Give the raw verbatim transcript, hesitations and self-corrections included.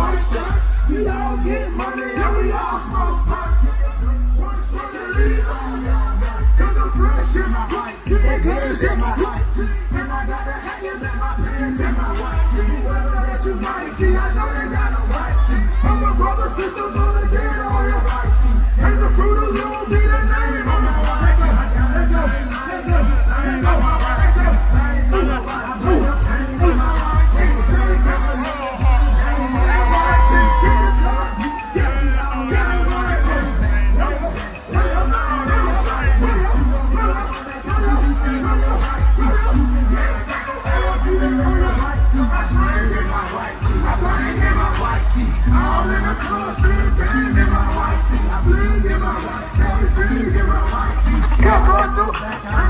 white shirt. We all get money and we all smoke pot. Once for the lead, cause I'm fresh in my white tee. And girls in my white tee. And I got the hangers in my pants and my white tee. Whoever that you might see, I know they got a white tee. I'm a brother, sister, mother, dead on your white tee. And the fruit of you will be the name on my white tee. Let's go, let's go, let's go, let's go. Come on,